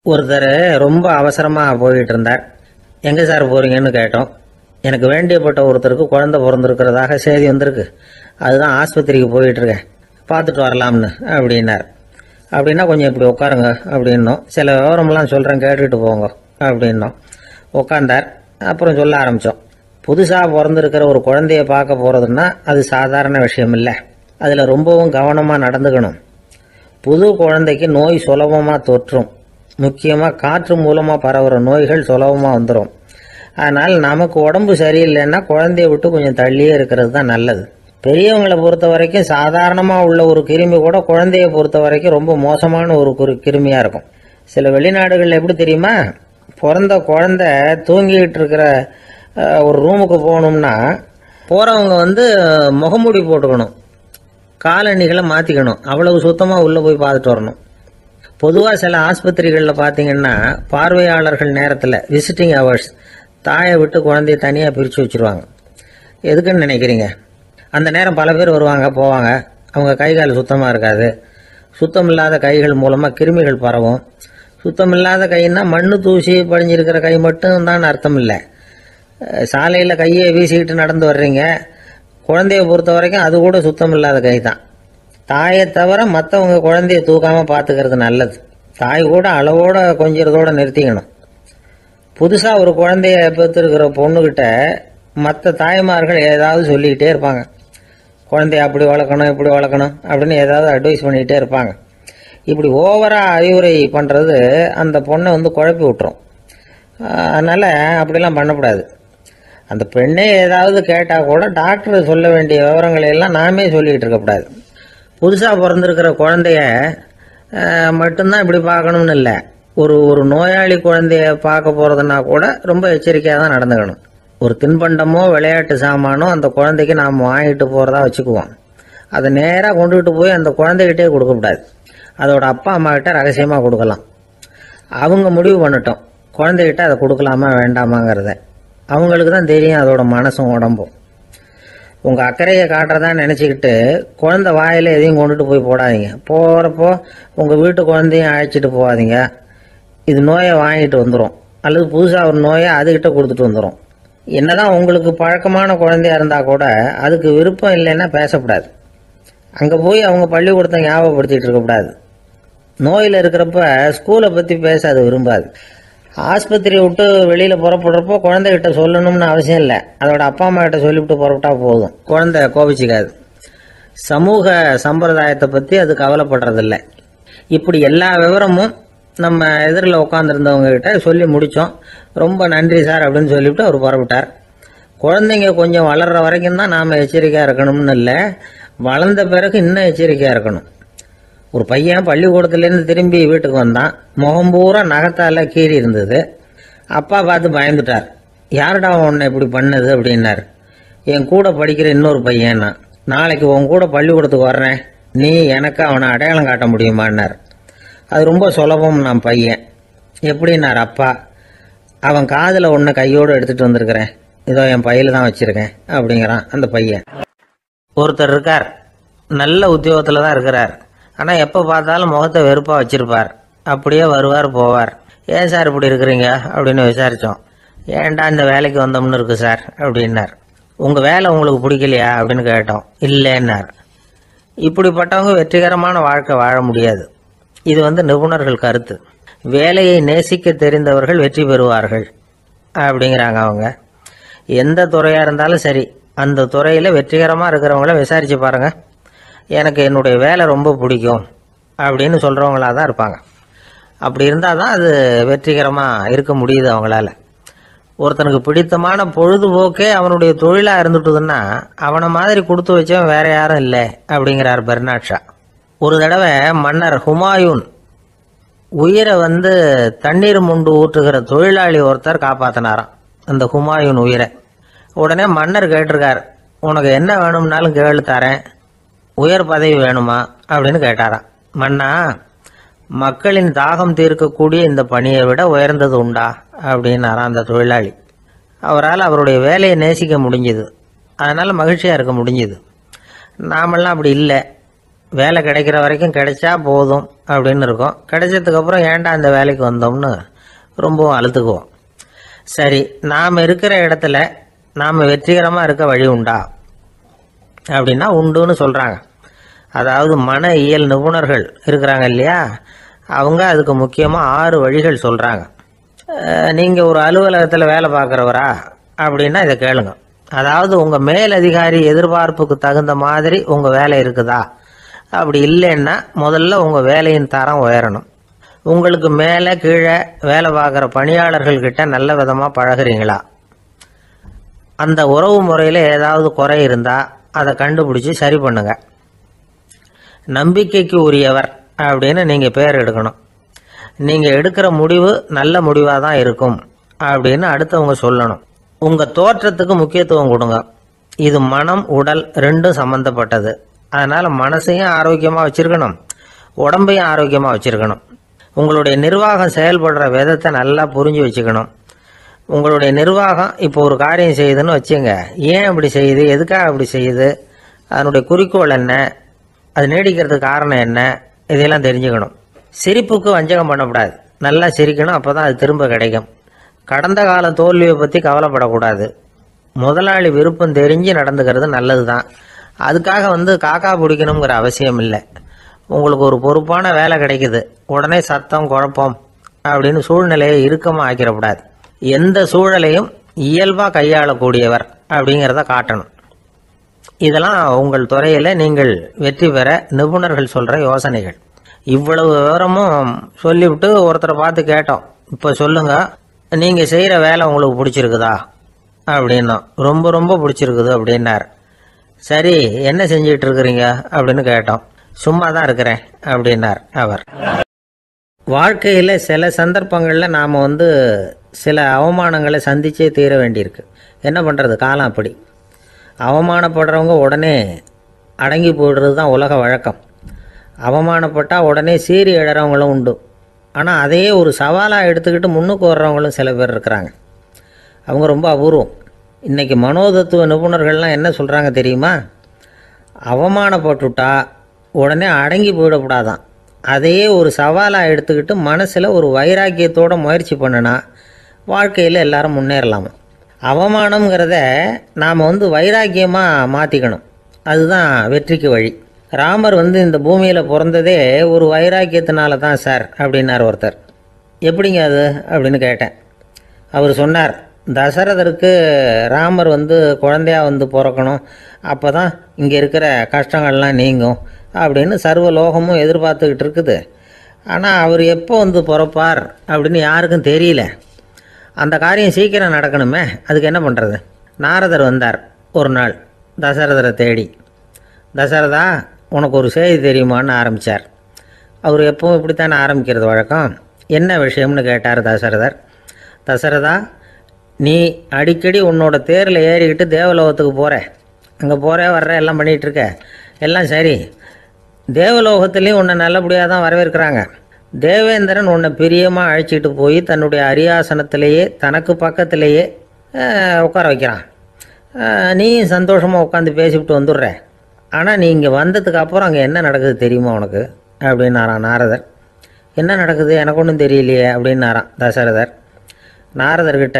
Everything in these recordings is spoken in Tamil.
ஒருத்தர் ரொம்ப அவசரமாக போயிட்டு இருந்தார். எங்கே சார் போகிறீங்கன்னு கேட்டோம். எனக்கு வேண்டியப்பட்ட ஒருத்தருக்கு குழந்தை பிறந்திருக்கிறதாக செய்தி வந்திருக்கு, அதுதான் ஆஸ்பத்திரிக்கு போயிட்டுருக்கேன், பார்த்துட்டு வரலாம்னு அப்படின்னார். அப்படின்னா கொஞ்சம் இப்படி உட்காருங்க அப்படின்னோம். சில விவரமெல்லாம் சொல்கிறேன், கேட்டுட்டு போங்க அப்படின்னோம். உட்காந்தார். அப்புறம் சொல்ல ஆரம்பித்தோம். புதுசாக பிறந்திருக்கிற ஒரு குழந்தைய பார்க்க போகிறதுன்னா அது சாதாரண விஷயம் இல்லை. அதில் ரொம்பவும் கவனமாக நடந்துக்கணும். புது குழந்தைக்கு நோய் சுலபமாக தொற்றும். முக்கியமாக காற்று மூலமாக பரவுகிற நோய்கள் சுலபமாக வந்துடும். அதனால் நமக்கு உடம்பு சரியில்லைன்னா குழந்தைய விட்டு கொஞ்சம் தள்ளியே இருக்கிறது தான் நல்லது. பெரியவங்களை பொறுத்த வரைக்கும் சாதாரணமாக உள்ள ஒரு கிருமி கூட குழந்தைய பொறுத்த வரைக்கும் ரொம்ப மோசமான ஒரு கிருமியாக இருக்கும். சில வெளிநாடுகளில் எப்படி தெரியுமா, பிறந்த குழந்தை தூங்கிக்கிட்டு இருக்கிற ஒரு ரூமுக்கு போகணும்னா போகிறவங்க முகமூடி போட்டுக்கணும், காலணிகளை மாற்றிக்கணும், அவ்வளவு சுத்தமாக உள்ளே போய் பார்த்துட்டு வரணும். பொதுவாக சில ஆஸ்பத்திரிகளில் பார்த்தீங்கன்னா பார்வையாளர்கள் நேரத்தில் விசிட்டிங் ஹவர்ஸ் தாயை விட்டு குழந்தைய தனியாக பிரித்து வச்சுருவாங்க. எதுக்குன்னு நினைக்கிறீங்க? அந்த நேரம் பல பேர் வருவாங்க போவாங்க, அவங்க கை கால் சுத்தமாக இருக்காது. சுத்தம் இல்லாத கைகள் மூலமாக கிருமிகள் பரவும். சுத்தம் இல்லாத கைன்னா மண்ணு தூசி படிஞ்சிருக்கிற கை மட்டும் தான் அர்த்தம் இல்லை. சாலையில் கையை வீசிக்கிட்டு நடந்து வர்றீங்க, குழந்தைய பொறுத்த வரைக்கும் அது கூட சுத்தம் இல்லாத கை தான். தாயை தவிர மற்றவங்க குழந்தைய தூக்காமல் பார்த்துக்கிறது நல்லது. தாய் கூட அளவோட கொஞ்சிறதோடு நிறுத்திக்கணும். புதுசாக ஒரு குழந்தைய பெற்றிருக்கிற பொண்ணுக்கிட்ட மற்ற தாய்மார்கள் ஏதாவது சொல்லிக்கிட்டே இருப்பாங்க. குழந்தைய அப்படி வளர்க்கணும் இப்படி வளர்க்கணும் அப்படின்னு ஏதாவது அட்வைஸ் பண்ணிக்கிட்டே இருப்பாங்க. இப்படி ஓவராக அறிவுரை பண்ணுறது அந்த பொண்ணை குழப்பி விட்டுரும். அதனால் அப்படிலாம் பண்ணக்கூடாது. அந்த பெண்ணே ஏதாவது கேட்டால் கூட டாக்டர் சொல்ல வேண்டிய விவரங்களை எல்லாம் நாமே சொல்லிக்கிட்டு இருக்கக்கூடாது. புதுசாக பிறந்திருக்கிற குழந்தைய மட்டும்தான் இப்படி பார்க்கணும்னு இல்லை. ஒரு நோயாளி குழந்தைய பார்க்க போகிறதுனா கூட ரொம்ப எச்சரிக்கையாக தான் நடந்துக்கணும். ஒரு தின்பண்டமோ விளையாட்டு சாமானோ அந்த குழந்தைக்கு நாம் வாங்கிட்டு போகிறதா வச்சுக்குவோம். அதை நேராக கொண்டுகிட்டு போய் அந்த குழந்தைகிட்டே கொடுக்கக்கூடாது. அதோட அப்பா அம்மா கிட்ட ரகசியமாக கொடுக்கலாம். அவங்க முடிவு பண்ணட்டும் குழந்தைகிட்ட அதை கொடுக்கலாமா வேண்டாமாங்கிறத. அவங்களுக்கு தான் தெரியும் அதோட மனசும் உடம்பும். உங்கள் அக்கறையை காட்டுறதா நினச்சிக்கிட்டு குழந்தை வாயில் எதையும் கொண்டுட்டு போய் போடாதீங்க. போகிறப்போ உங்கள் வீட்டு குழந்தையும் அழைச்சிட்டு போகாதீங்க. இது நோயை வாங்கிட்டு வந்துடும், அல்லது புதுசாக ஒரு நோயை அதுக்கிட்ட கொடுத்துட்டு வந்துடும். என்னதான் உங்களுக்கு பழக்கமான குழந்தையா இருந்தால் கூட அதுக்கு விருப்பம் இல்லைன்னா பேசக்கூடாது. அங்கே போய் அவங்க பள்ளிக்கூடத்தை ஞாபகப்படுத்திகிட்டு இருக்கக்கூடாது. நோயில் இருக்கிறப்ப ஸ்கூலை பற்றி பேச அது விரும்பாது. ஆஸ்பத்திரியை விட்டு வெளியில் புறப்படுறப்போ குழந்தைகிட்ட சொல்லணும்னு அவசியம் இல்லை. அதோட அப்பா அம்மா கிட்ட சொல்லிவிட்டு புறப்பட்டா போதும், குழந்தை கோபிச்சிக்காது. சமூக சம்பிரதாயத்தை பற்றி அது கவலைப்படுறதில்லை. இப்படி எல்லா விவரமும் நம்ம எதிரில் உட்காந்துருந்தவங்க கிட்ட சொல்லி முடித்தோம். ரொம்ப நன்றி சார் அப்படின்னு சொல்லிவிட்டு அவர் புறப்பட்டார். குழந்தைங்க கொஞ்சம் வளர்கிற வரைக்கும் தான் நாம் எச்சரிக்கையாக இருக்கணும்னு இல்லை, வளர்ந்த பிறகு இன்னும் எச்சரிக்கையாக இருக்கணும். ஒரு பையன் பள்ளிக்கூடத்துலேருந்து திரும்பி வீட்டுக்கு வந்தான். முகம் பூரா நகத்தால் கீறி இருந்தது. அப்பா பார்த்து பயந்துட்டார். யாருடா உன்னை இப்படி பண்ணது அப்படின்னார். என் கூட படிக்கிற இன்னொரு பையன். நாளைக்கு உன் கூட பள்ளிக்கூடத்துக்கு வர்றேன், நீ எனக்கு அவனை அடையாளம் காட்ட முடியுமான்னார். அது ரொம்ப சுலபம் நான் பையன். எப்படின்னார் அப்பா. அவன் காதில் ஒன்று கையோடு எடுத்துகிட்டு வந்திருக்கிறேன், இதோ என் பையில தான் வச்சுருக்கேன் அப்படிங்கிறான் அந்த பையன். ஒருத்தர் இருக்கார், நல்ல உத்தியோகத்தில் தான் இருக்கிறார். ஆனால் எப்போ பார்த்தாலும் முகத்தை வெறுப்பாக வச்சுருப்பார். அப்படியே வருவார் போவார். ஏன் சார் இப்படி இருக்கிறீங்க அப்படின்னு விசாரித்தோம். ஏன்டா இந்த வேலைக்கு வந்தோம்னு இருக்கு சார் அப்படின்னார். உங்கள் வேலை உங்களுக்கு பிடிக்கலையா அப்படின்னு கேட்டோம். இல்லைன்னார். இப்படிப்பட்டவங்க வெற்றிகரமான வாழ்க்கை வாழ முடியாது. இது நிபுணர்கள் கருத்து. வேலையை நேசிக்க தெரிந்தவர்கள் வெற்றி பெறுவார்கள் அப்படிங்கிறாங்க அவங்க. எந்த துறையாக இருந்தாலும் சரி, அந்த துறையில் வெற்றிகரமாக இருக்கிறவங்கள விசாரித்து பாருங்கள். எனக்கு என்னுடைய வேலை ரொம்ப பிடிக்கும் அப்படின்னு சொல்கிறவங்களாக தான் இருப்பாங்க. அப்படி இருந்தால் தான் அது வெற்றிகரமாக இருக்க முடியுது அவங்களால. ஒருத்தனுக்கு பிடித்தமான பொழுதுபோக்கே அவனுடைய தொழிலாக இருந்துட்டுதுன்னா அவனை மாதிரி கொடுத்து வச்சவன் வேற யாரும் இல்லை அப்படிங்கிறார் பெர்னாட் ஷா. ஒரு தடவை மன்னர் ஹுமாயூன் உயிரை தண்ணீர் முண்டு ஊற்றுகிற தொழிலாளி ஒருத்தர் காப்பாற்றினாராம் அந்த ஹுமாயூன் உயிரை. உடனே மன்னர் கேட்டிருக்கார், உனக்கு என்ன வேணும்னாலும் கேளு தரேன், உயர் பதவி வேணுமா அப்படின்னு கேட்டாராம். மன்னா, மக்களின் தாகம் தீர்க்கக்கூடிய இந்த பணியை விட உயர்ந்தது உண்டா அப்படின்னாராம் அந்த தொழிலாளி. அவரால் அவருடைய வேலையை நேசிக்க முடிஞ்சுது, அதனால் மகிழ்ச்சியாக இருக்க முடிஞ்சுது. நாமெல்லாம் அப்படி இல்லை. வேலை கிடைக்கிற வரைக்கும் கிடைச்சா போதும் அப்படின்னு இருக்கும். கிடைச்சதுக்கப்புறம் ஏன்டா இந்த வேலைக்கு வந்தோம்னு ரொம்பவும் அழுத்துக்குவோம். சரி, நாம் இருக்கிற இடத்துல நாம் வெற்றிகரமாக இருக்க வழி உண்டா அப்படின்னா உண்டுன்னு சொல்கிறாங்க. அதாவது மன இயல் நிபுணர்கள் இருக்கிறாங்க இல்லையா, அவங்க அதுக்கு முக்கியமாக 6 வழிகள் சொல்கிறாங்க. நீங்கள் ஒரு அலுவலகத்தில் வேலை பார்க்குறவரா அப்படின்னா இதை கேளுங்க. அதாவது உங்கள் மேலதிகாரி எதிர்பார்ப்புக்கு தகுந்த மாதிரி உங்கள் வேலை இருக்குதா? அப்படி இல்லைன்னா முதல்ல உங்கள் வேலையின் தரம் உயரணும். உங்களுக்கு மேலே கீழே வேலை பார்க்குற பணியாளர்கள்கிட்ட நல்ல விதமாக பழகுறீங்களா? அந்த உறவு முறையில் ஏதாவது குறை இருந்தால் அதை கண்டுபிடிச்சி சரி பண்ணுங்க. நம்பிக்கைக்கு உரியவர் அப்படின்னு நீங்கள் பேர் எடுக்கணும். நீங்கள் எடுக்கிற முடிவு நல்ல முடிவாக தான் இருக்கும் அப்படின்னு அடுத்தவங்க சொல்லணும். உங்கள் தோற்றத்துக்கு முக்கியத்துவம் கொடுங்க. இது மனம் உடல் ரெண்டும் சம்மந்தப்பட்டது. அதனால் மனசையும் ஆரோக்கியமாக வச்சுருக்கணும், உடம்பையும் ஆரோக்கியமாக வச்சுருக்கணும். உங்களுடைய நிர்வாகம் செயல்படுற விதத்தை நல்லா புரிஞ்சு வச்சுக்கணும். உங்களுடைய நிர்வாகம் இப்போ ஒரு காரியம் செய்யுதுன்னு வச்சுங்க, ஏன் அப்படி செய்யுது, எதுக்காக அப்படி செய்யுது, அதனுடைய குறிக்கோள் என்ன, அது நீடிக்கிறதுக்கு காரணம் என்ன, இதையெல்லாம் தெரிஞ்சுக்கணும். சிரிப்புக்கு வஞ்சகம் பண்ணக்கூடாது, நல்லா சிரிக்கணும், அப்போ தான் அது திரும்ப கிடைக்கும். கடந்த கால தோல்வியை பற்றி கவலைப்படக்கூடாது. முதலாளி விருப்பம் தெரிஞ்சு நடந்துக்கிறது நல்லது தான். அதுக்காக காக்கா பிடிக்கணுங்கிற அவசியம் இல்லை. உங்களுக்கு ஒரு பொறுப்பான வேலை கிடைக்குது, உடனே சத்தம் குழப்பம் அப்படின்னு சூழ்நிலையை இறுக்கமாக ஆக்கிடக்கூடாது. எந்த சூழலையும் இயல்பாக கையாளக்கூடியவர் அப்படிங்கிறத காட்டணும். இதெல்லாம் உங்கள் துறையில் நீங்கள் வெற்றி பெற நிபுணர்கள் சொல்கிற யோசனைகள். இவ்வளவு விவரமும் சொல்லிவிட்டு ஒருத்தரை பார்த்து கேட்டோம், இப்போ சொல்லுங்கள், நீங்கள் செய்கிற வேலை உங்களுக்கு பிடிச்சிருக்குதா அப்படின்னா. ரொம்ப ரொம்ப பிடிச்சிருக்குது அப்படின்னார். சரி, என்ன செஞ்சிட்டு இருக்கிறீங்க அப்படின்னு கேட்டோம். சும்மா தான் இருக்கிறேன் அப்படின்னார் அவர். வாழ்க்கையில் சில சந்தர்ப்பங்களில் நாம் சில அவமானங்களை சந்திச்சே தீர வேண்டியிருக்கு. என்ன பண்ணுறது, காலம் அப்படி. அவமானப்படுறவங்க உடனே அடங்கி போய்டுறது தான் உலக வழக்கம். அவமானப்பட்டால் உடனே சீறி எழறவங்களும் உண்டு. ஆனால் அதையே ஒரு சவாலாக எடுத்துக்கிட்டு முன்னுக்கு வர்றவங்களும் சில பேர் இருக்கிறாங்க. அவங்க ரொம்ப அபூர்வம். இன்றைக்கி மனோதத்துவ நிபுணர்கள்லாம் என்ன சொல்கிறாங்க தெரியுமா? அவமானப்பட்டுட்டா உடனே அடங்கி போயிடக்கூடாதான். அதையே ஒரு சவாலாக எடுத்துக்கிட்டு மனசில் ஒரு வைராக்கியத்தோடு முயற்சி பண்ணினா வாழ்க்கையில் எல்லாரும் முன்னேறலாமா. அவமானங்கிறத நாம் வைராக்கியமாக மாற்றிக்கணும். அதுதான் வெற்றிக்கு வழி. ராமர் இந்த பூமியில் பிறந்ததே ஒரு வைராக்கியத்தினால தான் சார் அப்படின்னார் ஒருத்தர். எப்படிங்க அது அப்படின்னு கேட்டேன். அவர் சொன்னார், தசரதருக்கு ராமர் குழந்தையாக பிறக்கணும், அப்போ தான் இங்கே இருக்கிற கஷ்டங்கள்லாம் நீங்கும் அப்படின்னு சர்வ லோகமும் எதிர்பார்த்துக்கிட்டு இருக்குது. ஆனால் அவர் எப்போ பிறப்பார் அப்படின்னு யாருக்கும் தெரியல. அந்த காரியம் சீக்கிரம் நடக்கணுமே, அதுக்கு என்ன பண்ணுறது? நாரதர் வந்தார் ஒரு நாள் தசரதரை தேடி. தசரதா, உனக்கு ஒரு செய்தி தெரியுமான்னு ஆரம்பித்தார். அவர் எப்பவும் இப்படித்தானே ஆரம்பிக்கிறது வழக்கம். என்ன விஷயம்னு கேட்டார் தசரதர். தசரதா, நீ அடிக்கடி உன்னோட தேரில் ஏறிக்கிட்டு தேவலோகத்துக்கு போகிற, அங்கே போகிற வர்ற எல்லாம் பண்ணிகிட்ருக்க, எல்லாம் சரி. தேவலோகத்துலேயும் உன்னை நல்லபடியாக தான் வரவேற்கிறாங்க. தேவேந்திரன் உன்னை பிரியமாக அழைச்சிட்டு போய் தன்னுடைய அரியாசனத்திலேயே தனக்கு பக்கத்திலேயே உட்கார வைக்கிறான். நீயும் சந்தோஷமாக உட்காந்து பேசிவிட்டு வந்துடுற. ஆனால் நீ இங்கே வந்ததுக்கு அப்புறம் அங்கே என்ன நடக்குது தெரியுமா உனக்கு அப்படின்னாரான் நாரதர். என்ன நடக்குது எனக்கு ஒன்றும் தெரியலையே அப்படின்னாரான் தசரதர். நாரதர்கிட்ட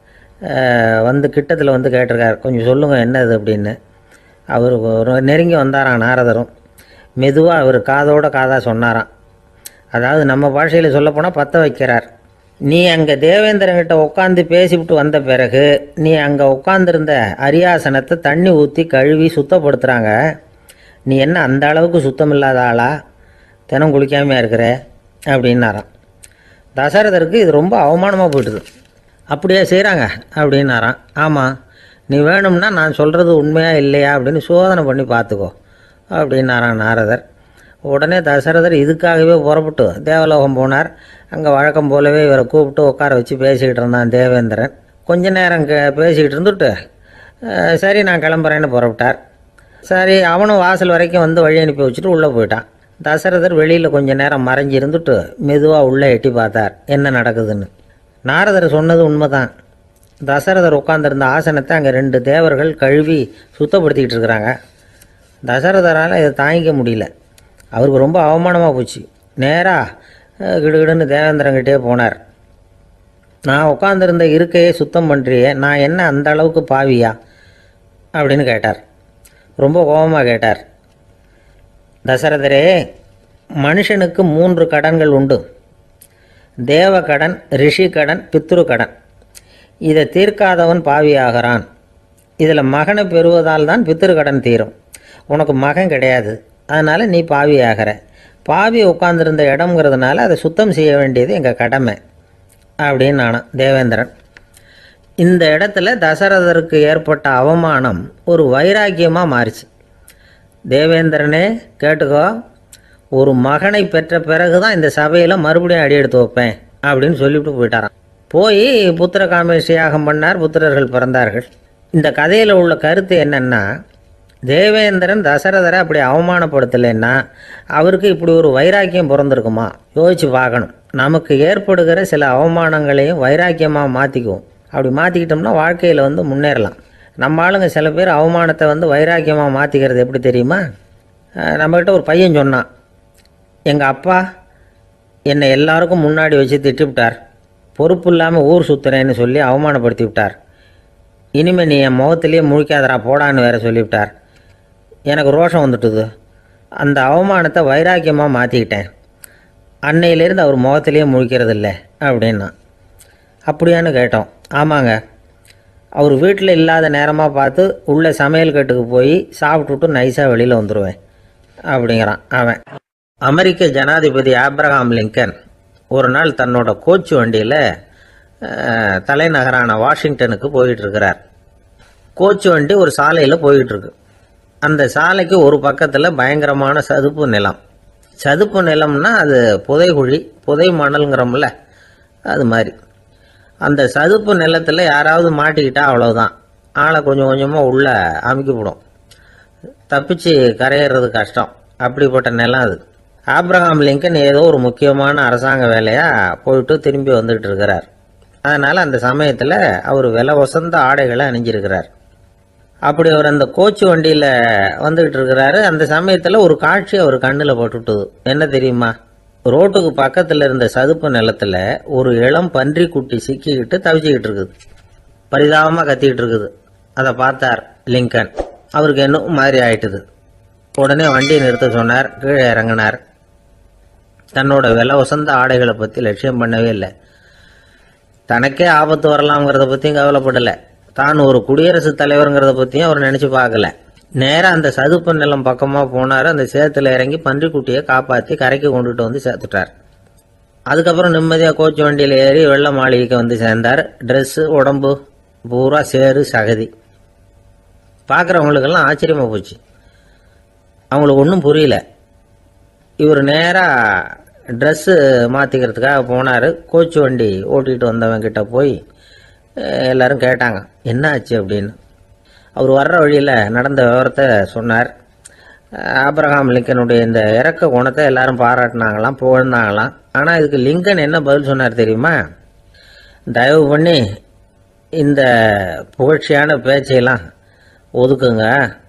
கிட்டத்தில் கேட்டிருக்கார், கொஞ்சம் சொல்லுங்கள் என்னது அப்படின்னு. அவர் நெருங்கி வந்தாரான் நாரதரும். மெதுவாக அவர் காதோட காதாக சொன்னாராம். அதாவது நம்ம பாஷையில் சொல்லப்போனால் பற்ற வைக்கிறார். நீ அங்கே தேவேந்திரன்கிட்ட உட்காந்து பேசிவிட்டு வந்த பிறகு நீ அங்கே உட்காந்துருந்த அரியாசனத்தை தண்ணி ஊற்றி கழுவி சுத்தப்படுத்துகிறாங்க. நீ என்ன அந்த அளவுக்கு சுத்தம் இல்லாத ஆளா, தினம் குளிக்காமையாக இருக்கிற அப்படின்னாராம். தசரதருக்கு இது ரொம்ப அவமானமாக போயிட்டுது. அப்படியே செய்கிறாங்க அப்படின்னாராம். ஆமாம், நீ வேணும்னா நான் சொல்கிறது உண்மையா இல்லையா அப்படின்னு சோதனை பண்ணி பார்த்துக்கோ அப்படின்னாரான் நாரதர். உடனே தசரதர் இதுக்காகவே புறப்பட்டு தேவலோகம் போனார். அங்கே வழக்கம் போலவே இவரை கூப்பிட்டு உட்கார வச்சு பேசிக்கிட்டு இருந்தான் தேவேந்திரன். கொஞ்ச நேரம் பேசிக்கிட்டு இருந்துட்டு சரி நான் கிளம்புறேன்னு புறப்பட்டார். சரி, அவனும் வாசல் வரைக்கும் வழி அனுப்பி வச்சுட்டு உள்ளே போயிட்டான். தசரதர் வெளியில் கொஞ்சம் நேரம் மறைஞ்சி இருந்துட்டு மெதுவாக உள்ளே எட்டி பார்த்தார் என்ன நடக்குதுன்னு. நாரதர் சொன்னது உண்மைதான். தசரதர் உட்காந்துருந்த ஆசனத்தை அங்கே 2 தேவர்கள் கழுவி சுத்தப்படுத்திக்கிட்டு இருக்கிறாங்க. தசரதரால் இதை தாங்கிக்க முடியல. அவருக்கு ரொம்ப அவமானமாக போச்சு. நேராக கிடுகிடுன்னு தேவேந்திரங்கிட்டே போனார். நான் உட்காந்துருந்த இருக்கையே சுத்தம் பண்ணுறியே, நான் என்ன அந்த அளவுக்கு பாவியா அப்படின்னு கேட்டார். ரொம்ப கோபமாக கேட்டார். தசரதரே, மனுஷனுக்கு 3 கடன்கள் உண்டு. தேவ கடன், ரிஷி கடன், பித்ரு கடன். இதை தீர்க்காதவன் பாவியாகிறான். இதில் மகனை பெறுவதால் தான் பித்ரு கடன் தீரும். உனக்கு மகன் கிடையாது, அதனால் நீ பாவியாகிற. பாவி உட்காந்துருந்த இடம்ங்கிறதுனால அதை சுத்தம் செய்ய வேண்டியது எங்கள் கடமை அப்படின்னு நானும் தேவேந்திரன். இந்த இடத்துல தசரதருக்கு ஏற்பட்ட அவமானம் ஒரு வைராக்கியமாக மாறிச்சு. தேவேந்திரனே கேட்டுக்கோ, ஒரு மகனை பெற்ற பிறகு தான் இந்த சபையில் மறுபடியும் அடி எடுத்து வைப்பேன் அப்படின்னு சொல்லிவிட்டு போயிட்டாராம். போய் புத்திர காமேஷ் யாகம் பண்ணார். புத்திரர்கள் பிறந்தார்கள். இந்த கதையில் உள்ள கருத்து என்னென்னா, தேவேந்திரன் தசரதரை அப்படி அவமானப்படுத்தலைன்னா அவருக்கு இப்படி ஒரு வைராக்கியம் பிறந்திருக்குமா? யோசித்து பார்க்கணும். நமக்கு ஏற்படுகிற சில அவமானங்களையும் வைராக்கியமாக மாற்றிக்குவோம். அப்படி மாற்றிக்கிட்டோம்னா வாழ்க்கையில் முன்னேறலாம். நம்ம ஆளுங்க சில பேர் அவமானத்தை வைராக்கியமாக மாற்றிக்கிறது எப்படி தெரியுமா? நம்மக்கிட்ட ஒரு பையன் சொன்னான், எங்கள் அப்பா என்னை எல்லாருக்கும் முன்னாடி வச்சு திட்டிவிட்டார், பொறுப்பு இல்லாமல் ஊர் சுற்றுறேன்னு சொல்லி அவமானப்படுத்தி விட்டார். இனிமேல் நீ என் முகத்திலேயே முழிக்காதரா போடான்னு வேற சொல்லிவிட்டார். எனக்கு ரோஷம் வந்துட்டுது. அந்த அவமானத்தை வைராக்கியமாக மாற்றிக்கிட்டேன். அன்னையிலேருந்து அவர் முகத்திலேயே முழிக்கிறது இல்லை அப்படின்னா. அப்படியான்னு கேட்டோம். ஆமாங்க, அவர் வீட்டில் இல்லாத நேரமாக பார்த்து உள்ள சமையல் கட்டுக்கு போய் சாப்பிட்டுட்டு நைஸாக வெளியில் வந்துடுவேன் அப்படிங்கிறான் அவன். அமெரிக்க ஜனாதிபதி ஆப்ரஹாம் லிங்கன் ஒரு நாள் தன்னோட கோச்சு வண்டியில் தலைநகரான வாஷிங்டனுக்கு போயிட்டுருக்கிறார். கோச்சு வண்டி ஒரு சாலையில் போயிட்டுருக்கு. அந்த சாலைக்கு ஒரு பக்கத்தில் பயங்கரமான சதுப்பு நிலம். சதுப்பு நிலம்னா அது புதைகுழி, புதை மணல்ங்கிறோம்ல, அது மாதிரி. அந்த சதுப்பு நிலத்தில் யாராவது மாட்டிக்கிட்டா அவ்வளோதான், ஆளை கொஞ்சம் கொஞ்சமாக உள்ளே அமுக்கிவிடும். தப்பிச்சு கரையிறது கஷ்டம். அப்படிப்பட்ட நிலம் அது. ஆப்ரஹாம் லிங்கன் ஏதோ ஒரு முக்கியமான அரசாங்க வேலையாக போயிட்டு திரும்பி வந்துக்கிட்டு இருக்கிறார். அதனால் அந்த சமயத்தில் அவர் விலை வசந்த ஆடைகளை அணிஞ்சிருக்கிறார். அப்படி அவர் அந்த கோச்சு வண்டியில் வந்துக்கிட்டு இருக்கிறாரு. அந்த சமயத்தில் ஒரு காட்சி அவர் கண்ணில் போட்டுவிட்டது. என்ன தெரியுமா? ரோட்டுக்கு பக்கத்தில் இருந்த சதுப்பு நிலத்தில் ஒரு இளம் பன்றி குட்டி சிக்கிக்கிட்டு தவிச்சிக்கிட்டு இருக்குது. பரிதாபமாக கத்திக்கிட்டு இருக்குது. அதை பார்த்தார் லிங்கன். அவருக்கு என்ன மாதிரி ஆயிட்டுது. உடனே வண்டியை நிறுத்த சொன்னார். கீழே இறங்கினார். தன்னோட விலை வசந்த ஆடைகளை பற்றி லட்சியம் பண்ணவே இல்லை. தனக்கே ஆபத்து வரலாம்ங்கிறத பற்றியும் கவலைப்படலை. தான் ஒரு குடியரசுத் தலைவருங்கிறத பற்றியும் அவர் நினச்சி பார்க்கல. நேராக அந்த சதுப்பு நிலம் பக்கமாக போனார். அந்த சேத்துல இறங்கி பன்றிக்குட்டியை காப்பாற்றி கரைக்கு கொண்டுட்டு வந்து சேர்த்துட்டார். அதுக்கப்புறம் நிம்மதியாக கோச்சு வண்டியில் ஏறி வெள்ள மாளிகைக்கு வந்து சேர்ந்தார். ட்ரெஸ்ஸு, உடம்பு பூரா சேறு சகதி. பார்க்குறவங்களுக்கெல்லாம் ஆச்சரியமாக போச்சு. அவங்களுக்கு ஒன்றும் புரியல. இவர் நேராக ட்ரெஸ்ஸு மாற்றிக்கிறதுக்காக போனார். கோச்சு வண்டி ஓட்டிகிட்டு வந்தவங்கிட்ட போய் எல்லோரும் கேட்டாங்க என்ன ஆச்சு அப்படின்னு. அவர் வர்ற வழியில் நடந்த விவரத்தை சொன்னார். ஆப்ரஹாம் லிங்கனுடைய இந்த இறக்க குணத்தை எல்லாரும் பாராட்டினாங்களாம், புகழ்ந்தாங்களாம். ஆனால் இதுக்கு லிங்கன் என்ன பதில் சொன்னார் தெரியுமா? தயவு பண்ணி இந்த புகழ்ச்சியான பேச்சையெல்லாம் ஒதுக்குங்க,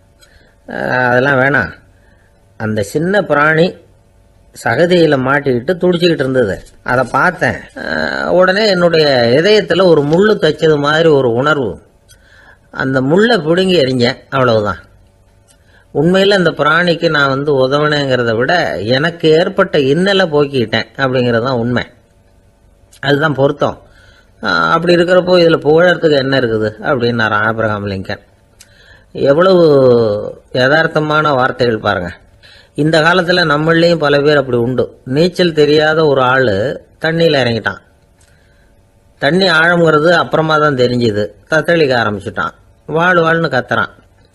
அதெல்லாம் வேணாம். அந்த சின்ன பிராணி சகதியில் மாட்டிக்கிட்டு துடிச்சிக்கிட்டு இருந்தது, அதை பார்த்தேன். உடனே என்னுடைய இதயத்தில் ஒரு முள்ளு தைச்சது மாதிரி ஒரு உணர்வு. அந்த முள்ளை பிடுங்கி எறிஞ்சேன், அவ்வளவுதான். உண்மையில் அந்த பிராணிக்கு நான் உதவினேங்கிறத விட எனக்கு ஏற்பட்ட இன்னலை போக்கிக்கிட்டேன் அப்படிங்கிறது தான் உண்மை. அதுதான் பொருத்தம். அப்படி இருக்கிறப்போ இதில் புகழறதுக்கு என்ன இருக்குது அப்படின்னார் ஆப்ரஹாம் லிங்கன். எவ்வளவு யதார்த்தமான வார்த்தைகள் பாருங்கள். இந்த காலத்தில் நம்மளையும் பல பேர் அப்படி உண்டு. நீச்சல் தெரியாத ஒரு ஆள் தண்ணியில் இறங்கிட்டான். தண்ணி ஆழங்கிறது அப்புறமா தான் தெரிஞ்சுது. தத்தளிக்க ஆரம்பிச்சுட்டான். வாழ்னு கத்துறான்.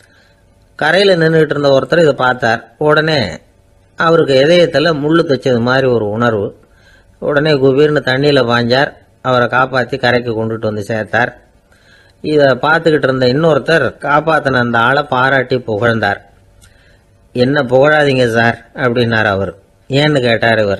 கரையில் நின்றுட்டு இருந்த ஒருத்தர் இதை பார்த்தார். உடனே அவருக்கு இதயத்தில் முள்ளு தைச்சது மாதிரி ஒரு உணர்வு. உடனே குபீர்னு தண்ணியில் பாஞ்சார். அவரை காப்பாற்றி கரைக்கு கொண்டுட்டு வந்து சேர்த்தார். இதை பார்த்துக்கிட்டு இருந்த இன்னொருத்தர் காப்பாற்றின அந்த ஆளை பாராட்டி புகழ்ந்தார். என்ன புகழாதீங்க சார் அப்படின்னார் அவர். ஏன்னு கேட்டார் இவர்.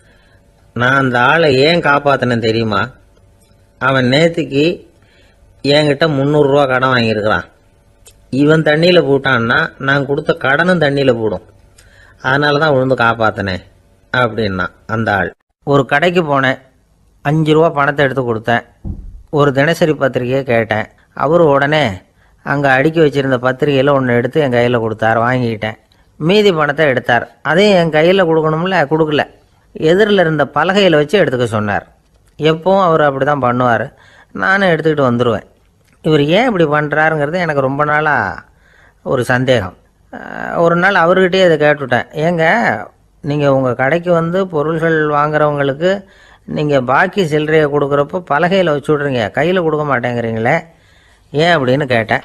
நான் அந்த ஆளை ஏன் காப்பாற்றினேன் தெரியுமா? அவன் நேற்றுக்கு என்கிட்ட 300 ரூபா கடன் வாங்கியிருக்கிறான். இவன் தண்ணியில் போட்டான்னா நான் கொடுத்த கடனும் தண்ணியில் போடும். அதனால தான் விழுந்து காப்பாற்றினேன் அப்படின்னா அந்த ஆள். ஒரு கடைக்கு போனேன், 5 ரூபா பணத்தை எடுத்து கொடுத்தேன். ஒரு தினசரி பத்திரிகையை கேட்டேன். அவர் உடனே அங்கே அடுக்கி வச்சுருந்த பத்திரிகையில் ஒன்று எடுத்து என் கையில் கொடுத்தார், வாங்கிக்கிட்டேன். மீதி பணத்தை எடுத்தார், அதையும் என் கையில் கொடுக்கணும்ல, கொடுக்கல. எதிரில் இருந்த பலகையில் வச்சு எடுத்துக்க சொன்னார். எப்பவும் அவர் அப்படி தான் பண்ணுவார். நானும் எடுத்துக்கிட்டு வந்துடுவேன். இவர் ஏன் இப்படி பண்ணுறாருங்கிறது எனக்கு ரொம்ப நாளாக ஒரு சந்தேகம். ஒரு நாள் அவர்கிட்டயே இதை கேட்டுவிட்டேன். ஏங்க, நீங்கள் உங்கள் கடைக்கு வந்து பொருள்கள் வாங்குறவங்களுக்கு நீங்கள் பாக்கி சில்லறையை கொடுக்குறப்போ பலகையில் வச்சு விட்றீங்க, கையில் கொடுக்க மாட்டேங்கிறீங்களே, ஏன் அப்படின்னு கேட்டேன்.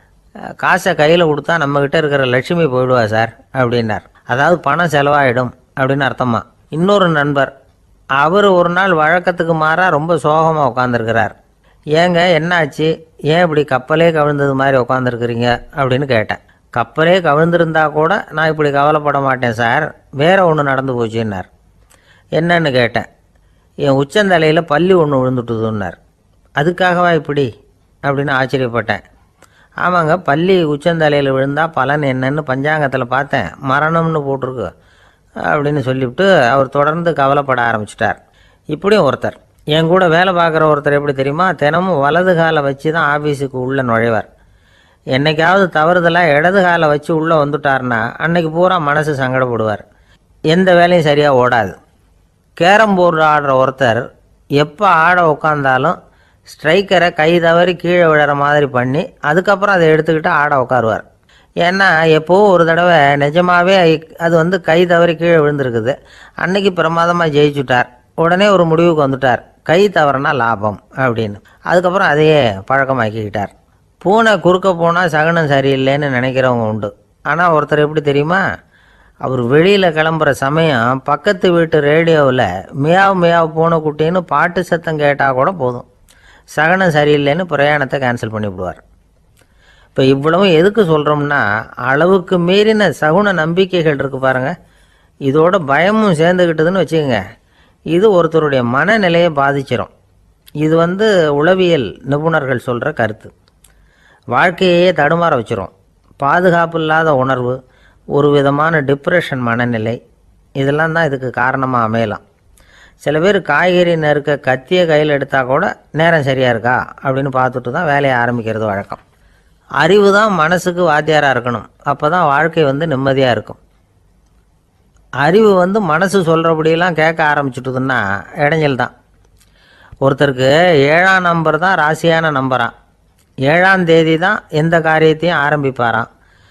காசை கையில் கொடுத்தா நம்மக்கிட்ட இருக்கிற லட்சுமி போயிடுவா சார் அப்படின்னார். அதாவது பணம் செலவாயிடும் அப்படின்னு அர்த்தமா. இன்னொரு நண்பர், அவர் ஒரு நாள் வழக்கத்துக்கு மாறாக ரொம்ப சோகமாக உட்காந்துருக்கிறார். ஏங்க என்னாச்சு, ஏன் இப்படி கப்பலே கவிழ்ந்தது மாதிரி உட்காந்துருக்குறீங்க அப்படின்னு கேட்டேன். கப்பலே கவிழ்ந்திருந்தா கூட நான் இப்படி கவலைப்பட மாட்டேன் சார், வேற ஒன்று நடந்து போச்சுன்னார். என்னன்னு கேட்டேன். என் உச்சந்தலையில் பல்லி ஒன்று விழுந்துட்டுதுன்னார். அதுக்காகவா இப்படி அப்படின்னு ஆச்சரியப்பட்டேன். ஆமாங்க, பல்லி உச்சந்தலையில் விழுந்தால் பலன் என்னன்னு பஞ்சாங்கத்தில் பார்த்தேன், மரணம்னு போட்டிருக்கு அப்படின்னு சொல்லிவிட்டு அவர் தொடர்ந்து கவலைப்பட ஆரம்பிச்சிட்டார். இப்படியும் ஒருத்தர், என் கூட வேலை பார்க்குற ஒருத்தர் எப்படி தெரியுமா, தினமும் வலது காலை வச்சு தான் ஆஃபீஸுக்கு உள்ளே நுழைவார். என்னைக்காவது தவறுதலாக இடது காலை வச்சு உள்ளே வந்துட்டார்னா அன்னைக்கு பூரா மனசு சங்கடப்படுவார், எந்த வேலையும் சரியாக ஓடாது. கேரம் போர்டு ஆடுற ஒருத்தர் எப்போ ஆட உட்காந்தாலும் ஸ்ட்ரைக்கரை கை தவறி கீழே விழுற மாதிரி பண்ணி அதுக்கப்புறம் அதை எடுத்துக்கிட்டு ஆட உட்காருவார். ஏன்னா எப்போவோ ஒரு தடவை நிஜமாகவே அது வந்து கை தவறி கீழே விழுந்திருக்குது. அன்னைக்கு பிரமாதமாக ஜெயிச்சுட்டார். உடனே ஒரு முடிவுக்கு வந்துட்டார், கை தவறுனா லாபம் அப்படின்னு. அதுக்கப்புறம் அதையே பழக்கமாக்கிக்கிட்டார். பூனை குறுக்க போனால் சகனம் சரியில்லைன்னு நினைக்கிறவங்க உண்டு. ஆனால் ஒருத்தர் எப்படி தெரியுமா, அவர் வெளியில் கிளம்புற சமயம் பக்கத்து வீட்டு ரேடியோவில் மியாவ் மியாவ் பூனை குட்டின்னு பாட்டு சத்தம் கேட்டால் கூட போதும், சகனம் சரியில்லைன்னு பிரயாணத்தை கேன்சல் பண்ணிவிடுவார். இப்போ இவ்வளவும் எதுக்கு சொல்கிறோம்னா, அளவுக்கு மீறின சகுன நம்பிக்கைகள் இருக்குது பாருங்கள், இதோட பயமும் சேர்ந்துக்கிட்டதுன்னு வச்சுக்கோங்க, இது ஒருத்தருடைய மனநிலையை பாதிச்சிடும். இது வந்து உளவியல் நிபுணர்கள் சொல்கிற கருத்து. வாழ்க்கையே தடுமாற வச்சிரும். பாதுகாப்பு இல்லாத உணர்வு, ஒரு விதமான டிப்ரெஷன் மனநிலை, இதெல்லாம் தான் இதுக்கு காரணமாக அமையலாம். சில பேர் காய்கறி நறுக்க கத்தியை கையில் எடுத்தால் கூட நேரம் சரியாக இருக்கா அப்படின்னு பார்த்துட்டு தான் வேலையை ஆரம்பிக்கிறது வழக்கம். அறிவு தான் மனசுக்கு வாத்தியாராக இருக்கணும், அப்போ தான் வாழ்க்கை வந்து நிம்மதியாக இருக்கும். அறிவு வந்து மனசு சொல்கிறபடியெல்லாம் கேட்க ஆரம்பிச்சுட்டுதுன்னா இடைஞ்சல் தான். ஒருத்தருக்கு 7ஆம் நம்பர் தான் ராசியான நம்பரான். 7ஆம் தேதி தான் எந்த காரியத்தையும் ஆரம்பிப்பாராம்.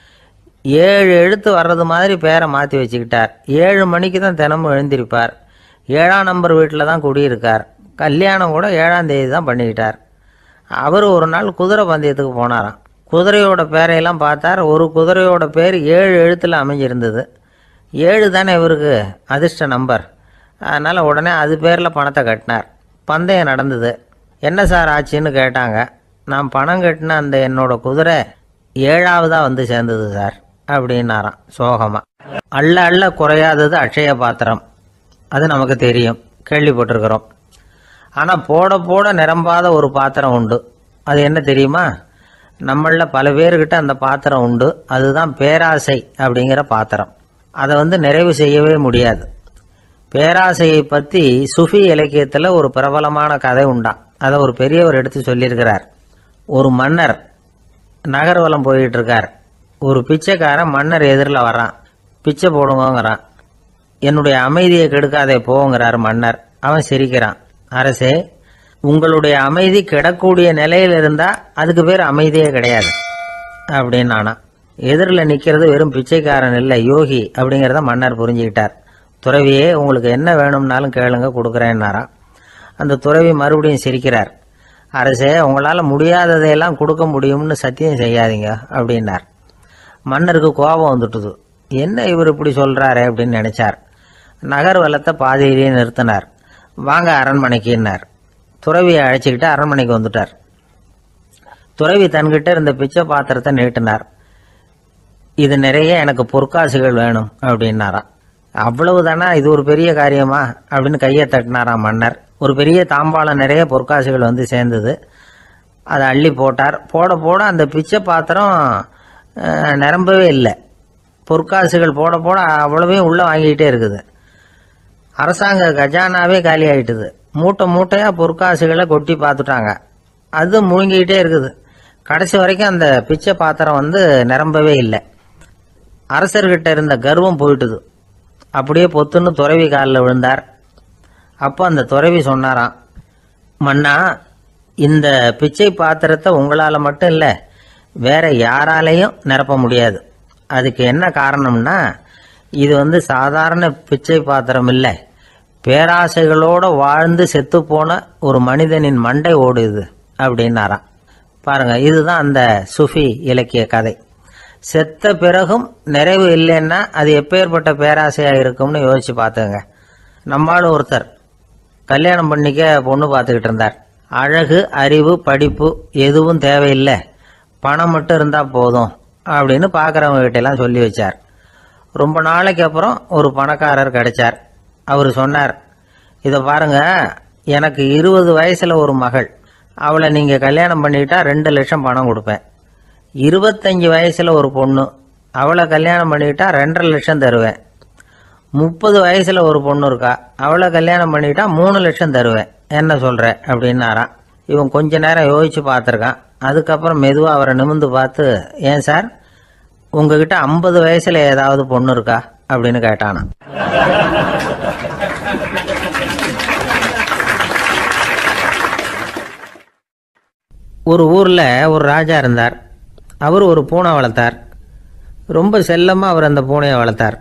7 எழுத்து வர்றது மாதிரி பேரை மாற்றி வச்சுக்கிட்டார். 7 மணிக்கு தான் தினமும் எழுந்திருப்பார். 7ஆம் நம்பர் வீட்டில் தான் குடியிருக்கார். கல்யாணம் கூட 7ஆம் தேதி தான் பண்ணிக்கிட்டார். அவர் ஒரு நாள் குதிரை பந்தயத்துக்கு போனாராம். குதிரையோட பேரையெல்லாம் பார்த்தார். ஒரு குதிரையோட பேர் 7 எழுத்தில் அமைஞ்சிருந்தது. 7 தானே இவருக்கு அதிர்ஷ்ட நம்பர். அதனால் உடனே அது பேரில் பணத்தை கட்டினார். பந்தயம் நடந்தது. என்ன சார் ஆச்சுன்னு கேட்டாங்க. நான் பணம் கட்டின அந்த என்னோட குதிரை 7ஆவதாக வந்து சேர்ந்தது சார் அப்படின்னாராம் சோகமாக. அள்ள அள்ள குறையாதது அட்சய பாத்திரம், அது நமக்கு தெரியும், கேள்விப்பட்டிருக்கிறோம். ஆனால் போட போட நிரம்பாத ஒரு பாத்திரம் உண்டு. அது என்ன தெரியுமா? நம்மளில் பல பேர்கிட்ட அந்த பாத்திரம் உண்டு. அதுதான் பேராசை அப்படிங்கிற பாத்திரம். அதை வந்து நிறைவு செய்யவே முடியாது. பேராசையை பற்றி சுஃபி இலக்கியத்தில் ஒரு பிரபலமான கதை உண்டாம். அதை ஒரு பெரியவர் எடுத்து சொல்லியிருக்கிறார். ஒரு மன்னர் நகர்வலம் போயிட்டு இருக்கார். ஒரு பிச்சைக்காரன் மன்னர் எதிரில் வரான். பிச்சை போடுங்கிறான். என்னுடைய அமைதியை கெடுக்காதே போங்கிறார் மன்னர். அவன் சிரிக்கிறான். அரசே, உங்களுடைய அமைதி கிடக்கூடிய நிலையில் இருந்தால் அதுக்கு பேர் அமைதியே கிடையாது அப்படின்னு ஆனா. எதிரில் நிற்கிறது வெறும் பிச்சைக்காரன் இல்லை, யோகி அப்படிங்கிறத மன்னர் புரிஞ்சுக்கிட்டார். துறவியே, உங்களுக்கு என்ன வேணும்னாலும் கேளுங்க, கொடுக்குறேன்னாராம். அந்த துறவி மறுபடியும் சிரிக்கிறார். அரசே, உங்களால் முடியாததையெல்லாம் கொடுக்க முடியும்னு சத்தியம் செய்யாதீங்க அப்படின்னார். மன்னருக்கு கோபம் வந்துட்டுது. என்ன இவர் இப்படி சொல்கிறாரே அப்படின்னு நினைச்சார். நகர்வலத்தை பாதியிலேயே நிறுத்தினார். வாங்க அரண்மனைக்குன்னார். துறவியை அழைச்சிக்கிட்டு அரண்மனைக்கு வந்துட்டார். துறவி தன்கிட்ட இருந்த பிச்சை பாத்திரத்தை நீட்டினார். இது நிறைய எனக்கு பொற்காசுகள் வேணும் அப்படின்னாராம். அவ்வளவு தானே, இது ஒரு பெரிய காரியமா அப்படின்னு கையை தட்டினாராம் மன்னர். ஒரு பெரிய தாம்பாளம் நிறைய பொற்காசுகள் வந்து சேர்ந்தது. அதை அள்ளி போட்டார். போட போட அந்த பிச்சை பாத்திரம் நிரம்பவே இல்லை. பொற்காசுகள் போட போட அவ்வளவையும் உள்ளே வாங்கிக்கிட்டே இருக்குது. அரசாங்க கஜானாவே காலி ஆயிட்டுது. மூட்டை மூட்டையாக பொற்காசுகளை கொட்டி பார்த்துட்டாங்க. அது முழுங்கிக்கிட்டே இருக்குது. கடைசி வரைக்கும் அந்த பிச்சை பாத்திரம் நிரம்பவே இல்லை. அரசர்கிட்ட இருந்த கர்வம் போயிட்டுது. அப்படியே பொத்துன்னு துறவி காலில் விழுந்தார். அப்போ அந்த துறவி சொன்னாராம், மன்னா, இந்த பிச்சை பாத்திரத்தை உங்களால் மட்டும் இல்லை, வேற யாராலையும் நிரப்ப முடியாது. அதுக்கு என்ன காரணம்னா, இது சாதாரண பிச்சை பாத்திரம் இல்லை, பேராசைகளோடு வாழ்ந்து செத்துப்போன ஒரு மனிதனின் மண்டை ஓடுது அப்படின்னாராம். பாருங்க, இதுதான் அந்த சுஃபி இலக்கிய கதை. செத்த பிறகும் நிறைவு இல்லைன்னா அது எப்பேற்பட்ட பேராசையாக இருக்கும்னு யோசிச்சு பார்த்துங்க. நம்மளும் ஒருத்தர் கல்யாணம் பண்ணிக்க பொண்ணு பார்த்துக்கிட்டு இருந்தார். அழகு, அறிவு, படிப்பு எதுவும் தேவையில்லை, பணம் மட்டும் இருந்தால் போதும் அப்படின்னு பார்க்குறவங்க கிட்டெல்லாம் சொல்லி வச்சார். ரொம்ப நாளைக்கு அப்புறம் ஒரு பணக்காரர் கிடைச்சார். அவர் சொன்னார், இதை பாருங்க, எனக்கு 20 வயசுல ஒரு மகள், அவளை நீங்கள் கல்யாணம் பண்ணிக்கிட்டா 2 லட்சம் பணம் கொடுப்பேன். 25 வயசுல ஒரு பொண்ணு, அவளை கல்யாணம் பண்ணிக்கிட்டா 2.5 லட்சம் தருவேன். 30 வயசுல ஒரு பொண்ணு இருக்கா, அவளை கல்யாணம் பண்ணிக்கிட்டா 3 லட்சம் தருவேன். என்ன சொல்ற அப்படின்னாராம். இவன் கொஞ்ச நேரம் யோசிச்சு பார்த்துருக்கான். அதுக்கப்புறம் மெதுவாக அவரை நிமிர்ந்து பார்த்து, ஏன் சார், உங்ககிட்ட 50 வயசுல ஏதாவது பொண்ணு இருக்கா அப்படின்னு கேட்டானா. ஒரு ஊரில் ஒரு ராஜா இருந்தார். அவர் ஒரு பூனை வளர்த்தார். ரொம்ப செல்லமாக அவர் அந்த பூனையை வளர்த்தார்.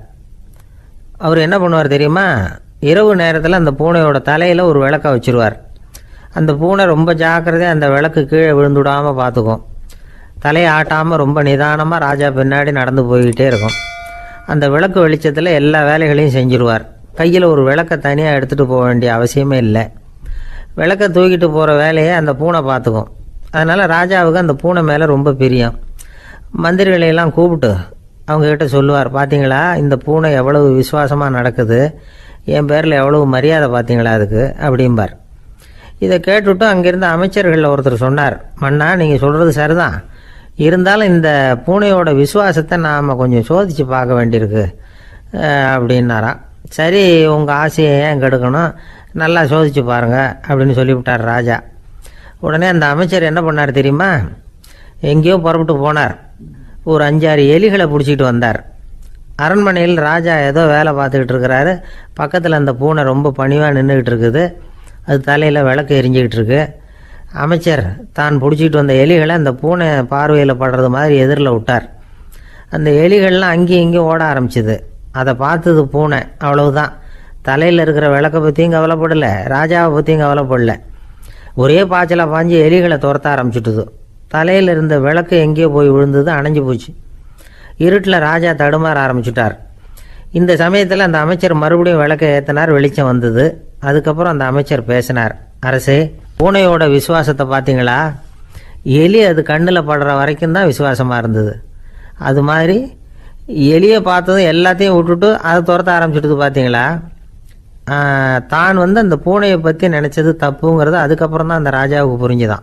அவர் என்ன பண்ணுவார் தெரியுமா, இரவு நேரத்தில் அந்த பூனையோட தலையில் ஒரு விளக்கை வச்சுருவார். அந்த பூனை ரொம்ப ஜாக்கிரதையாக அந்த விளக்கு கீழே விழுந்துடாமல் பார்த்துக்கும். தலையை ஆட்டாமல் ரொம்ப நிதானமாக ராஜா பின்னாடி நடந்து போய்கிட்டே இருக்கும். அந்த விளக்கு வெளிச்சத்தில் எல்லா வேலைகளையும் செஞ்சுருவார். கையில் ஒரு விளக்கை தனியாக எடுத்துகிட்டு போக வேண்டிய அவசியமே இல்லை. விளக்கை தூக்கிட்டு போகிற வேலையை அந்த பூனை பார்த்துக்கும். அதனால் ராஜாவுக்கு அந்த பூனை மேலே ரொம்ப பிரியம். மந்திரிகளையெல்லாம் கூப்பிட்டு அவங்கக்கிட்ட சொல்லுவார், பார்த்தீங்களா இந்த பூனை எவ்வளவு விசுவாசமாக நடக்குது, என் பேரில் எவ்வளவு மரியாதை பார்த்தீங்களா அதுக்கு அப்படிம்பார். இதை கேட்டுவிட்டு அங்கேருந்து அமைச்சர்களில் ஒருத்தர் சொன்னார், மன்னா, நீங்கள் சொல்கிறது சரிதான், இருந்தாலும் இந்த பூனையோட விசுவாசத்தை நாம் கொஞ்சம் சோதித்து பார்க்க வேண்டியிருக்கு அப்படின்னாராம். சரி, உங்கள் ஆசையை ஏன் கெடுக்கணும், நல்லா சோதித்து பாருங்கள் அப்படின்னு சொல்லிவிட்டார் ராஜா. உடனே அந்த அமைச்சர் என்ன பண்ணார் தெரியுமா, எங்கேயோ புறப்பட்டு போனார். ஒரு 5-6 எலிகளை பிடிச்சிக்கிட்டு வந்தார். அரண்மனையில் ராஜா ஏதோ வேலை பார்த்துக்கிட்டு இருக்கிறாரு. பக்கத்தில் அந்த பூனை ரொம்ப பணிவாக நின்றுக்கிட்டு இருக்குது. அது தலையில் விளக்கு எரிஞ்சிக்கிட்டு இருக்கு. அமைச்சர் தான் பிடிச்சிக்கிட்டு வந்த எலிகளை அந்த பூனை பார்வையில் படுறது மாதிரி எதிரில் விட்டார். அந்த எலிகள்லாம் அங்கேயும் இங்கேயும் ஓட ஆரம்பிச்சுது. அதை பார்த்தது பூனை, அவ்வளவுதான். தலையில் இருக்கிற விளக்கை பற்றியும் கவலைப்படலை, ராஜாவை பற்றியும் கவலைப்படலை. ஒரே பாய்ச்சலாக பாஞ்சு எலிகளை துரத்த ஆரம்பிச்சுட்டுது. தலையில் இருந்த விளக்கு எங்கேயோ போய் விழுந்தது, அணைஞ்சு போச்சு. இருட்டில் ராஜா தடுமாற ஆரம்பிச்சுட்டார். இந்த சமயத்தில் அந்த அமைச்சர் மறுபடியும் விளக்கை ஏற்றினார். வெளிச்சம் வந்தது. அதுக்கப்புறம் அந்த அமைச்சர் பேசினார், அரசே, பூனையோட விசுவாசத்தை பார்த்தீங்களா, எலி அது கண்ணில் படுற வரைக்கும் தான் விசுவாசமாக இருந்தது. அது மாதிரி எலியை பார்த்ததும் எல்லாத்தையும் விட்டுட்டு அதை துரத்த ஆரம்பிச்சுட்டு பார்த்தீங்களா. தான் அந்த பூனையை பற்றி நினச்சது தப்புங்கிறது அதுக்கப்புறம் தான் அந்த ராஜாவுக்கு புரிஞ்சுதான்.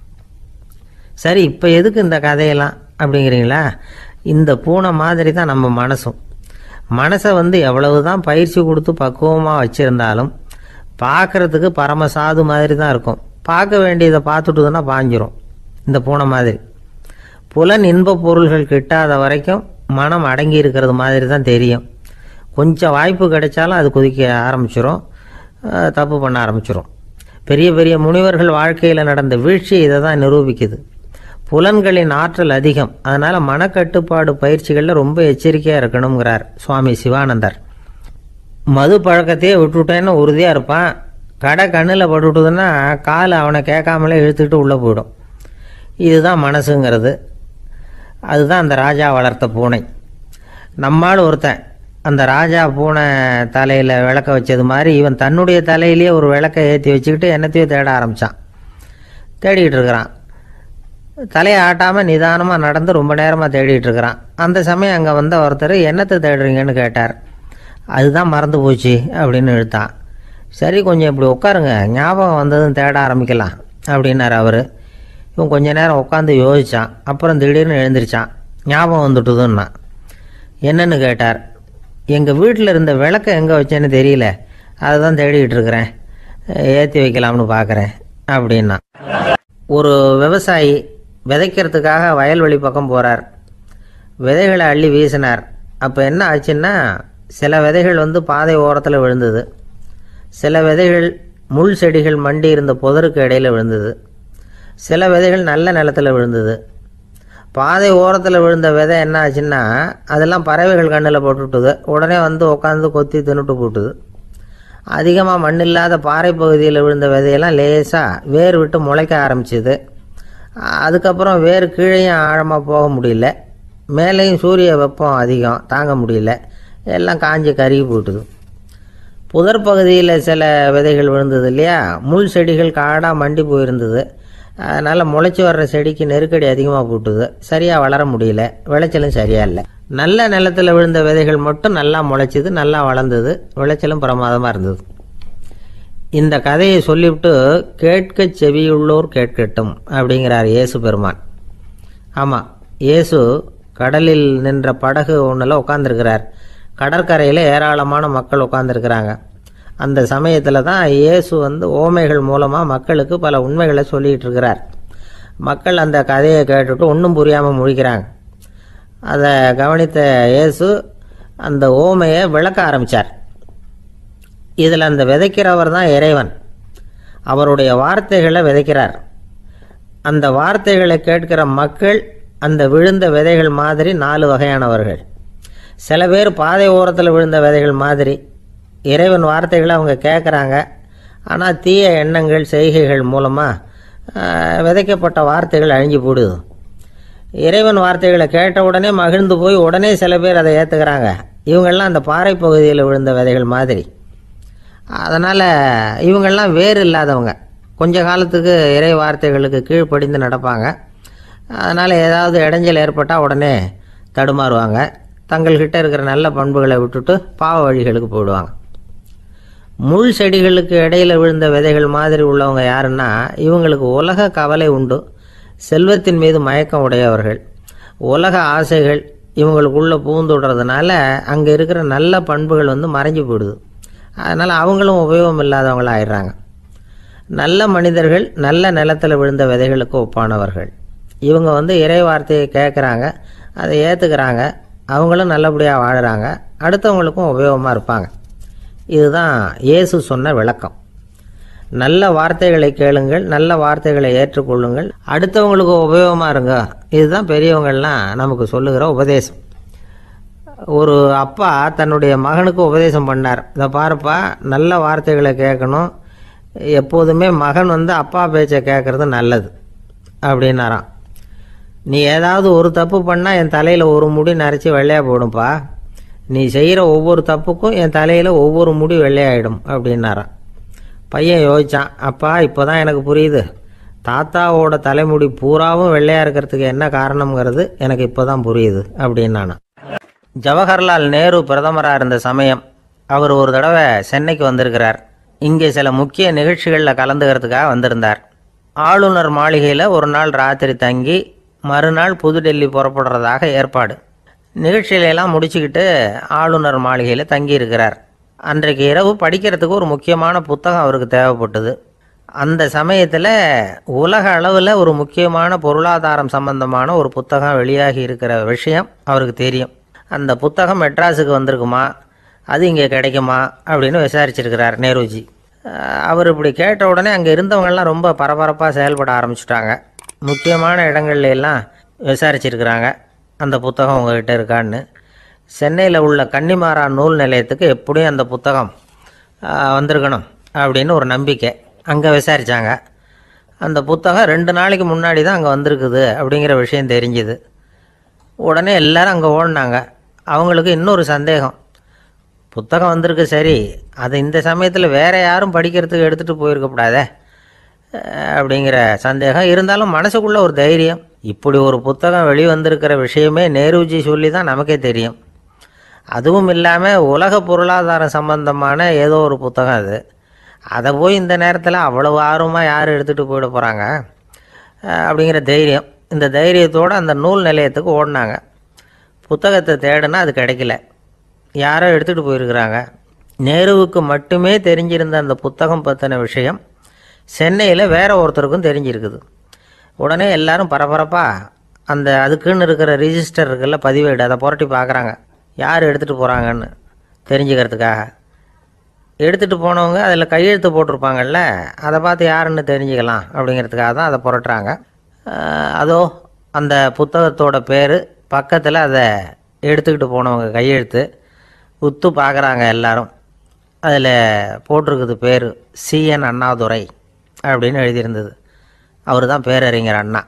சரி, இப்போ எதுக்கு இந்த கதையெல்லாம் அப்படிங்கிறீங்களா, இந்த பூனை மாதிரி தான் நம்ம மனசும். மனசை எவ்வளவு தான் பயிற்சி கொடுத்து பக்குவமாக வச்சுருந்தாலும் பார்க்குறதுக்கு பரமசாது மாதிரி தான் இருக்கும். பார்க்க வேண்டியதை பார்த்துட்டுதுன்னா பாஞ்சிரும். இந்த பூனை மாதிரி புலன் இன்ப பொருள்கள் கிட்டாத வரைக்கும் மனம் அடங்கி இருக்கிறது மாதிரி தான் தெரியும். கொஞ்சம் வாய்ப்பு கிடைச்சாலும் அது குதிக்க ஆரம்பிச்சிடும், தப்பு பண்ண ஆரம்பிச்சிடும். பெரிய பெரிய முனிவர்கள் வாழ்க்கையில் நடந்த வீழ்ச்சி இதை தான் நிரூபிக்குது. புலன்களின் ஆற்றல் அதிகம், அதனால் மனக்கட்டுப்பாடு பயிற்சிகளில் ரொம்ப எச்சரிக்கையாக இருக்கணுங்கிறார் சுவாமி சிவானந்தர். மது பழக்கத்தையே விட்டுவிட்டேன்னு உறுதியாக இருப்பான். கடை கண்ணில் பட்டுவிட்டதுன்னா கால் அவனை கேட்காமலே இழுத்துக்கிட்டு உள்ளே போயிடும். இதுதான் மனசுங்கிறது. அதுதான் அந்த ராஜா வளர்த்த பூனை. நம்மால் ஒருத்தன் அந்த ராஜா பூனை தலையில் விளக்க வச்சது மாதிரி இவன் தன்னுடைய தலையிலேயே ஒரு விளக்கை ஏற்றி வச்சுக்கிட்டு என்னத்தையோ தேட ஆரம்பித்தான். தேடிக்கிட்டு இருக்கிறான். தலையை ஆட்டாமல் நிதானமாக நடந்து ரொம்ப நேரமாக தேடிட்டு இருக்கிறான். அந்த சமயம் அங்கே வந்த ஒருத்தர், என்னத்தை தேடுறீங்கன்னு கேட்டார். அதுதான் மறந்து போச்சு அப்படின்னு இழுத்தான். சரி, கொஞ்சம் இப்படி உட்காருங்க, ஞாபகம் வந்ததுன்னு தேட ஆரம்பிக்கலாம் அப்படின்னார் அவர். இவன் கொஞ்ச நேரம் உட்காந்து யோசித்தான். அப்புறம் திடீர்னு எழுந்திரிச்சான். ஞாபகம் வந்துட்டுதுன்னா. என்னன்னு கேட்டார். எங்கள் வீட்டில் இருந்த விளக்கை எங்கே வச்சேன்னு தெரியல, அதுதான் தேடிக்கிட்டு இருக்கிறேன், ஏற்றி வைக்கலாம்னு பார்க்குறேன் அப்படின்னா. ஒரு விவசாயி விதைக்கிறதுக்காக வயல்வெளி பக்கம் போகிறார். விதைகளை அள்ளி வீசினார். அப்போ என்ன ஆச்சுன்னா, சில விதைகள் பாதை ஓரத்தில் விழுந்தது, சில விதைகள் முள் செடிகள் மண்டி இருந்த புதருக்கு இடையில் விழுந்தது, சில விதைகள் நல்ல நிலத்தில் விழுந்தது. பாதை ஓரத்தில் விழுந்த விதை என்ன ஆச்சுன்னா, அதெல்லாம் பறவைகள் கண்ணில் போட்டுவிட்டுது. உடனே உட்காந்து கொத்தி தின்னுட்டு போட்டுது. அதிகமாக மண் இல்லாத பாறை பகுதியில் விழுந்த விதையெல்லாம் லேசாக வேர் விட்டு முளைக்க ஆரம்பிச்சிது. அதுக்கப்புறம் வேர் கீழேயும் ஆழமாக போக முடியல, மேலேயும் சூரிய வெப்பம் அதிகம் தாங்க முடியல, எல்லாம் காஞ்சி கருகி போட்டுது. புதர் பகுதியில் சில விதைகள் விழுந்தது இல்லையா, முள் செடிகள் காடாக மண்டி போயிருந்தது. அதனால் முளைச்சி வர்ற செடிக்கு நெருக்கடி அதிகமாக போட்டுது, சரியாக வளர முடியல, விளைச்சலும் சரியாக இல்லை. நல்ல நிலத்தில் விழுந்த விதைகள் மட்டும் நல்லா முளைச்சிது, நல்லா வளர்ந்தது, விளைச்சலும் பிரமாதமாக இருந்தது. இந்த கதையை சொல்லிவிட்டு கேட்க செவியுள்ளோர் கேட்கட்டும் அப்படிங்கிறார் இயேசு பெருமான். ஆமாம், இயேசு கடலில் நின்ற படகு ஒன்றில் உட்காந்துருக்கிறார். கடற்கரையில் ஏராளமான மக்கள் உட்காந்துருக்கிறாங்க. அந்த சமயத்தில் தான் இயேசு ஓமைகள் மூலமாக மக்களுக்கு பல உண்மைகளை சொல்லிகிட்டு இருக்கிறார். மக்கள் அந்த கதையை கேட்டுட்டு ஒன்றும் புரியாமல் முழிக்கிறாங்க. அதை கவனித்த இயேசு அந்த ஓமையை விளக்க ஆரம்பித்தார். இதில் அந்த விதைக்கிறவர் தான் இறைவன். அவருடைய வார்த்தைகளை விதைக்கிறார். அந்த வார்த்தைகளை கேட்கிற மக்கள் அந்த விழுந்த விதைகள் மாதிரி 4 வகையானவர்கள். சில பேர் பாதை ஓரத்தில் விழுந்த விதைகள் மாதிரி இறைவன் வார்த்தைகளை அவங்க கேட்குறாங்க. ஆனால் தீய எண்ணங்கள் செய்கைகள் மூலமாக விதைக்கப்பட்ட வார்த்தைகள் அழிஞ்சு போடுது. இறைவன் வார்த்தைகளை கேட்ட உடனே மகிழ்ந்து போய் உடனே சில பேர் அதை ஏற்றுக்கிறாங்க. இவங்கெல்லாம் அந்த பாறை பகுதியில் விழுந்த விதைகள் மாதிரி. அதனால் இவங்கெல்லாம் வேறு இல்லாதவங்க, கொஞ்ச காலத்துக்கு இறை வார்த்தைகளுக்கு கீழ்ப்படிந்து நடப்பாங்க. அதனால் ஏதாவது இடைஞ்சல் ஏற்பட்டால் உடனே தடுமாறுவாங்க. தங்கள்கிட்ட இருக்கிற நல்ல பண்புகளை விட்டுட்டு பாவ வழிகளுக்கு போயிடுவாங்க. முள் செடிகளுக்கு இடையில் விழுந்த விதைகள் மாதிரி உள்ளவங்க யாருன்னா, இவங்களுக்கு உலக கவலை உண்டு, செல்வத்தின் மீது மயக்கம் உடையவர்கள், உலக ஆசைகள் இவங்களுக்குள்ளே பூந்துடுறதுனால அங்கே இருக்கிற நல்ல பண்புகள் மறைஞ்சு போயிடுது. அதனால் அவங்களும் உபயோகம் இல்லாதவங்களாக ஆயிடுறாங்க. நல்ல மனிதர்கள் நல்ல நிலத்தில் விழுந்த விதைகளுக்கு ஒப்பானவர்கள். இவங்க இறை வார்த்தையை கேட்குறாங்க, அதை ஏற்றுக்கிறாங்க, அவங்களும் நல்லபடியாக வாழுறாங்க, அடுத்தவங்களுக்கும் உபயோகமாக இருப்பாங்க. இதுதான் இயேசு சொன்ன விளக்கம். நல்ல வார்த்தைகளை கேளுங்கள், நல்ல வார்த்தைகளை ஏற்றுக்கொள்ளுங்கள், அடுத்தவங்களுக்கு உபயோகமாக இருங்க. இதுதான் பெரியவங்கள்லாம் நமக்கு சொல்லுகிற உபதேசம். ஒரு அப்பா தன்னுடைய மகனுக்கு உபதேசம் பண்ணார். இதை பாருப்பா, நல்ல வார்த்தைகளை கேட்கணும், எப்போதுமே மகன் அப்பா பேச்சை கேட்குறது நல்லது அப்படின்னாராம். நீ ஏதாவது ஒரு தப்பு பண்ணால் என் தலையில் ஒரு முடி நரைச்சி வெள்ளையாக போடும்பா, நீ செய்கிற ஒவ்வொரு தப்புக்கும் என் தலையில் ஒவ்வொரு முடி வெள்ளையாயிடும் அப்படின்னாராம். பையன் யோசித்தான், அப்பா இப்போ தான் எனக்கு புரியுது, தாத்தாவோட தலைமுடி பூராவும் வெள்ளையாக இருக்கிறதுக்கு என்ன காரணங்கிறது எனக்கு இப்போ தான் புரியுது அப்படின்னானா. ஜவஹர்லால் நேரு பிரதமராக இருந்த சமயம் அவர் ஒரு தடவை சென்னைக்கு வந்திருக்கிறார். இங்கே சில முக்கிய நிகழ்ச்சிகளில் கலந்துக்கிறதுக்காக வந்திருந்தார். ஆளுநர் மாளிகையில் ஒரு நாள் ராத்திரி தங்கி மறுநாள் புதுடெல்லி புறப்படுறதாக ஏற்பாடு. நிகழ்ச்சியிலெல்லாம் முடிச்சுக்கிட்டு ஆளுநர் மாளிகையில் தங்கியிருக்கிறார். அன்றைக்கு இரவு படிக்கிறதுக்கு ஒரு முக்கியமான புத்தகம் அவருக்கு தேவைப்பட்டது. அந்த சமயத்தில் உலக அளவில் ஒரு முக்கியமான பொருளாதாரம் சம்பந்தமான ஒரு புத்தகம் வெளியாகி இருக்கிற விஷயம் அவருக்கு தெரியும். அந்த புத்தகம் மெட்ராஸுக்கு வந்திருக்குமா, அது இங்கே கிடைக்குமா அப்படின்னு விசாரிச்சிருக்கிறார் நேருஜி. அவர் இப்படி கேட்ட உடனே அங்கே இருந்தவங்கெல்லாம் ரொம்ப பரபரப்பாக செயல்பட ஆரம்பிச்சிட்டாங்க. முக்கியமான இடங்கள்ல எல்லாம் விசாரிச்சிருக்கிறாங்க, அந்த புத்தகம் உங்கள்கிட்ட இருக்கான்னு. சென்னையில் உள்ள கன்னிமாரா நூல் நிலையத்துக்கு எப்படியும் அந்த புத்தகம் வந்திருக்கணும் அப்படின்னு ஒரு நம்பிக்கை. அங்கே விசாரித்தாங்க. அந்த புத்தகம் 2 நாளைக்கு முன்னாடி தான் அங்கே வந்திருக்குது அப்படிங்கிற விஷயம் தெரிஞ்சுது. உடனே எல்லோரும் அங்கே ஓடினாங்க. அவங்களுக்கு இன்னொரு சந்தேகம், புத்தகம் வந்திருக்கு சரி, அது இந்த சமயத்தில் வேறு யாரும் படிக்கிறதுக்கு எடுத்துகிட்டு போயிருக்கக்கூடாதே அப்படிங்கிற சந்தேகம் இருந்தாலும் மனசுக்குள்ளே ஒரு தைரியம். இப்படி ஒரு புத்தகம் வெளிவந்திருக்கிற விஷயமே நேருஜி சொல்லி தான் நமக்கே தெரியும். அதுவும் இல்லாமல் உலக பொருளாதாரம் சம்பந்தமான ஏதோ ஒரு புத்தகம் அது. அதை போய் இந்த நேரத்தில் அவ்வளவு ஆர்வமாக யார் எடுத்துகிட்டு போயிட போகிறாங்க அப்படிங்கிற தைரியம். இந்த தைரியத்தோடு அந்த நூல் நிலையத்துக்கு ஓடினாங்க. புத்தகத்தை தேடினா அது கிடைக்கல, யாரோ எடுத்துகிட்டு போயிருக்கிறாங்க. நேருவுக்கு மட்டுமே தெரிஞ்சிருந்த அந்த புத்தகம் பற்றின விஷயம் சென்னையில் வேற ஒருத்தருக்கும் தெரிஞ்சிருக்குது. உடனே எல்லாரும் பரபரப்பாக அந்த அதுக்குன்னு இருக்கிற ரிஜிஸ்டர் இருக்குல்ல, பதிவேடு, அதை புரட்டி பார்க்குறாங்க யார் எடுத்துகிட்டு போகிறாங்கன்னு தெரிஞ்சுக்கிறதுக்காக. எடுத்துகிட்டு போனவங்க அதில் கையெழுத்து போட்டிருப்பாங்கல்ல, அதை பார்த்து யாருன்னு தெரிஞ்சுக்கலாம் அப்படிங்கிறதுக்காக தான் அதை புரட்டுறாங்க. அதோ அந்த புத்தகத்தோட பேர் பக்கத்தில் அதை எடுத்துக்கிட்டு போனவங்க கையெழுத்து உத்து பார்க்குறாங்க எல்லாரும். அதில் போட்டிருக்குது பேர் CN அண்ணாதுரை அப்படின்னு எழுதியிருந்தது. அவர் தான் பேரறிஞர் அண்ணா.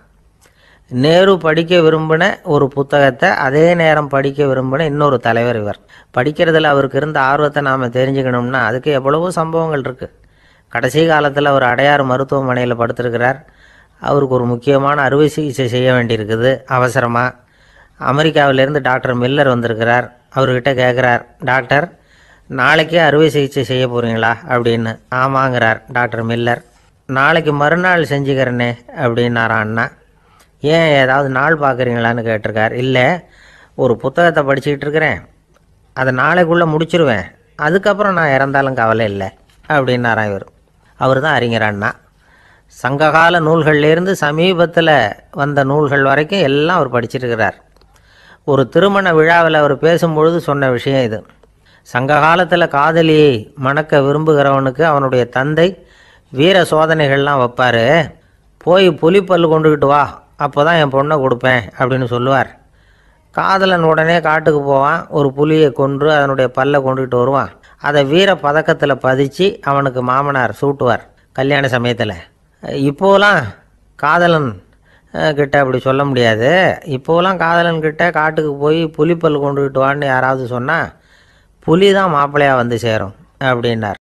நேரு படிக்க விரும்பின ஒரு புத்தகத்தை அதே நேரம் படிக்க விரும்பின இன்னொரு தலைவர் இவர். படிக்கிறதுல அவருக்கு இருந்த ஆர்வத்தை நாம் தெரிஞ்சுக்கணும்னா அதுக்கு எவ்வளவோ சம்பவங்கள் இருக்குது. கடைசி காலத்தில் அவர் அடையாறு மருத்துவமனையில் படுத்திருக்கிறார். அவருக்கு ஒரு முக்கியமான அறுவை சிகிச்சை செய்ய வேண்டியிருக்குது அவசரமாக. அமெரிக்காவிலேருந்து டாக்டர் மில்லர் வந்திருக்கிறார். அவர்கிட்ட கேட்குறார், டாக்டர் நாளைக்கே அறுவை சிகிச்சை செய்ய போகிறீங்களா அப்படின்னு. ஆமாங்கிறார் டாக்டர் மில்லர். நாளைக்கு மறுநாள் செஞ்சுக்கிறேனே அப்படின்னாரான் அண்ணா. ஏன் ஏதாவது நாள் பார்க்குறீங்களான்னு கேட்டிருக்கார். இல்லை, ஒரு புத்தகத்தை படிச்சுக்கிட்டு இருக்கிறேன், அதை நாளைக்குள்ளே முடிச்சிருவேன், அதுக்கப்புறம் நான் இறந்தாலும் கவலை இல்லை அப்படின்னாரான் இவர். அவர் தான் அறிஞர் அண்ணா. சங்ககால நூல்கள்லேருந்து சமீபத்தில் வந்த நூல்கள் வரைக்கும் எல்லாம் அவர் படிச்சிருக்கிறார். ஒரு திருமண விழாவில் அவர் பேசும்பொழுது சொன்ன விஷயம் இது. சங்க காலத்தில் காதலியை மணக்க விரும்புகிறவனுக்கு அவனுடைய தந்தை வீர சோதனைகள்லாம் வைப்பார். போய் புலிப்பல் கொண்டுக்கிட்டு வா, அப்போ தான் என் பொண்ணை கொடுப்பேன் அப்படின்னு சொல்லுவார். காதலன் உடனே காட்டுக்கு போவான், ஒரு புலியை கொன்று அதனுடைய பல்லை கொண்டுக்கிட்டு வருவான். அதை வீர பதக்கத்தில் பதிச்சு அவனுக்கு மாமனார் சூட்டுவார் கல்யாண சமயத்தில். இப்போலாம் காதலன் கிட்ட அப்படி சொல்ல முடியாது. இப்போலாம் காதலன் கிட்ட காட்டுக்கு போய் புலிப்பல் கொண்டுக்கிட்டு வான்னு யாராவது சொன்னால் புலி தான் மாப்பிள்ளையாக வந்து சேரும் அப்படின்னார்.